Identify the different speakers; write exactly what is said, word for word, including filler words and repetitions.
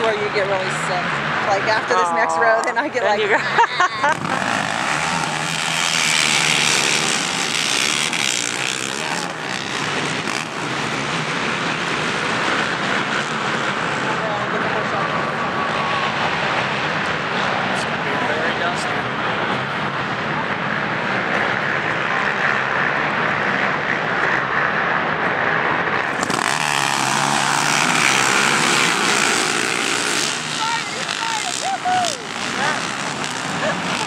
Speaker 1: where you get really sick. Like after this
Speaker 2: Aww.
Speaker 1: next row, then I get
Speaker 2: then
Speaker 1: like.